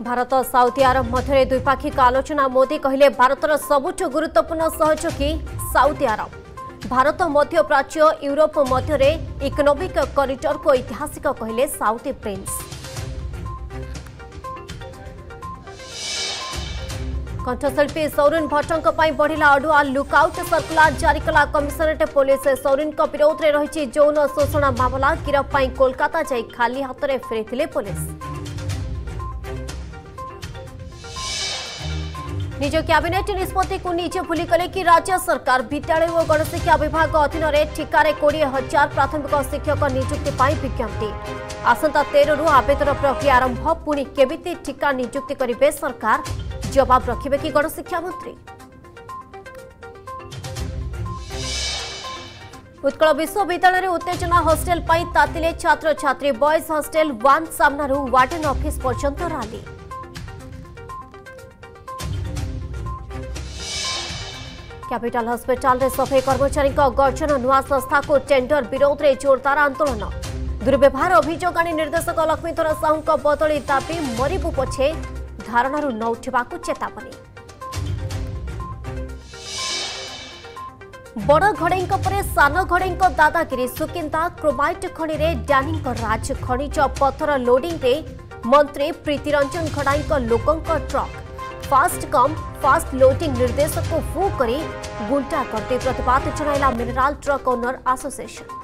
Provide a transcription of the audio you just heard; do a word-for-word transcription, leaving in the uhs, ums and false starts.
Bharat Saudi Arab मध्य द्विपाक्षिक आलोचना मोदी कहले भारतर सबुठ गुरुत्वपूर्ण सहयोगी साउदी अरब। भारत मध्य प्राच्य यूरोप मध्य इकोनॉमिक कॉरिडोर को ऐतिहासिक कहले साउदी प्रिंस। कंठशिल्पी सौरिन भट्टों बढ़िला अडुआ लुकआउट सर्कुलर जारी कला कमिशनरेट पुलिस। सौरिन विरोध में रही यौन शोषण मामला गिरफ कोलकाता जाई खाली हाथ में फेरी पुलिस। निज कैबिनेट निष्पत्ति को निजे भूलिगले कि राज्य सरकार विद्यालय और गणशिक्षा विभाग अधीन में ठिकार कोड़े हजार प्राथमिक शिक्षक नियुक्ति विज्ञप्ति। आसंता तेरह रु आवेदन प्रक्रिया आरंभ। पुणी केमिति ठिका नियुक्ति करेंगे सरकार, जवाब रखिबे कि गणशिक्षा मंत्री। उत्कल विश्वविद्यालय उत्तेजना हॉस्टेल पर तातिले छात्र छात्री। बॉयज हॉस्टेल वन सामना वार्डन ऑफिस पर्यंत रैली। कैपिटल हॉस्पिटल रे सफाई कर्मचारी गर्जन। नुआ संस्था को टेंडर विरोध में जोरदार आंदोलन। दुर्व्यवहार अभियोग आनी निर्देशक लक्ष्मीधर साहू बदली दाबी। मरिबु पछे धारणा न उठा चेतावनी। बड़ घड़ई पर सान घड़ई दादागिरी। सुकिंदा क्रोमाइट खनि में डैनी राज। खनिज पत्थर लोडिंग रे मंत्री प्रीतिरंजन घड़ाई लोकों truck. Fast come fast loading निर्देशक को फू करी गुंटा करते प्रतिवाद जनाइला मिनरल ट्रक ओनर एसोसिएशन।